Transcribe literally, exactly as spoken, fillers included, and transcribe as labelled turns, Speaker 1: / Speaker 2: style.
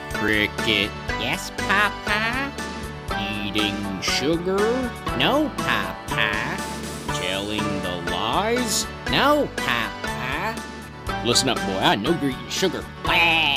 Speaker 1: Cricket.
Speaker 2: Yes, Papa?
Speaker 1: Eating sugar.
Speaker 2: No, Papa.
Speaker 1: Telling the lies.
Speaker 2: No, Papa.
Speaker 1: Listen up, boy. I know you're eating sugar.
Speaker 2: Quack.